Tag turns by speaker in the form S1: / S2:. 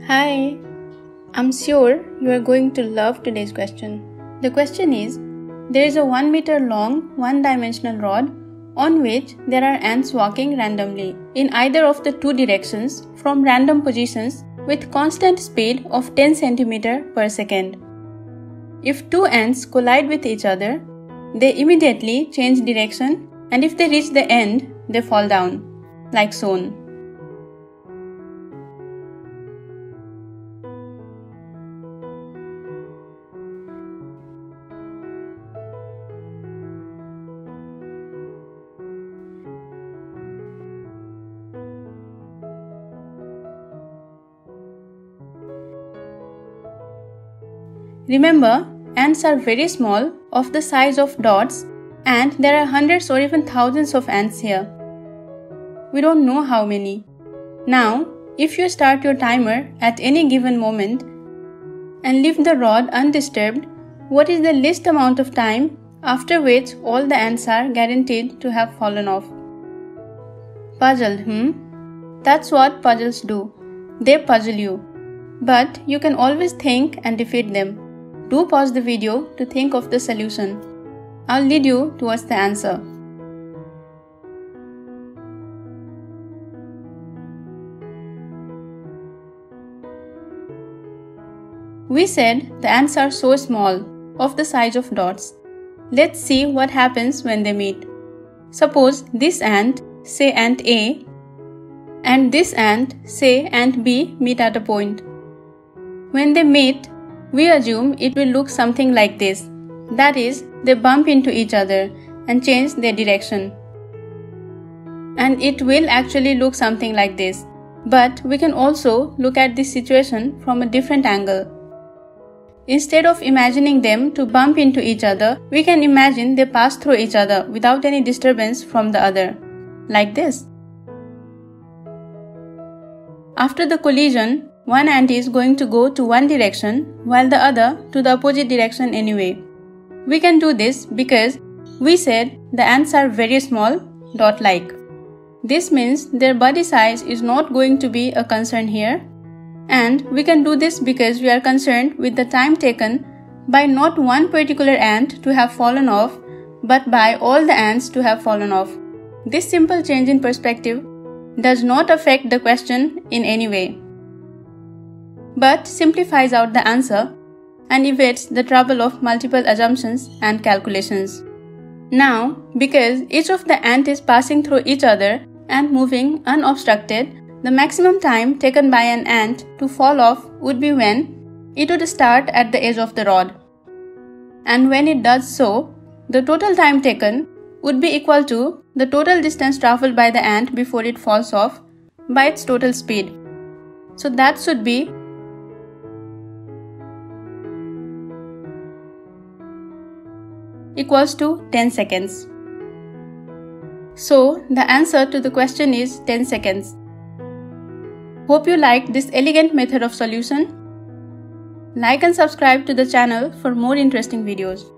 S1: Hi, I'm sure you are going to love today's question. The question is, there is a 1 meter long, one-dimensional rod on which there are ants walking randomly in either of the two directions from random positions with constant speed of 10 cm per second. If two ants collide with each other, they immediately change direction, and if they reach the end, they fall down, like shown. Remember, ants are very small, of the size of dots, and there are hundreds or even thousands of ants here. We don't know how many. Now, if you start your timer at any given moment and leave the rod undisturbed, what is the least amount of time after which all the ants are guaranteed to have fallen off? Puzzled, That's what puzzles do. They puzzle you. But you can always think and defeat them. Do pause the video to think of the solution. I'll lead you towards the answer. We said the ants are so small, of the size of dots. Let's see what happens when they meet. Suppose this ant, say ant A, and this ant, say ant B, meet at a point. When they meet, we assume it will look something like this. That is, they bump into each other and change their direction. And it will actually look something like this. But we can also look at this situation from a different angle. Instead of imagining them to bump into each other, we can imagine they pass through each other without any disturbance from the other. Like this. After the collision, one ant is going to go to one direction while the other to the opposite direction anyway. We can do this because we said the ants are very small, dot-like. This means their body size is not going to be a concern here, and we can do this because we are concerned with the time taken by not one particular ant to have fallen off, but by all the ants to have fallen off. This simple change in perspective does not affect the question in any way, but simplifies out the answer and evades the trouble of multiple assumptions and calculations. Now, because each of the ants is passing through each other and moving unobstructed, the maximum time taken by an ant to fall off would be when it would start at the edge of the rod. And when it does so, the total time taken would be equal to the total distance traveled by the ant before it falls off by its total speed. So that should be equals to 10 seconds. So the answer to the question is 10 seconds. Hope you liked this elegant method of solution. Like and subscribe to the channel for more interesting videos.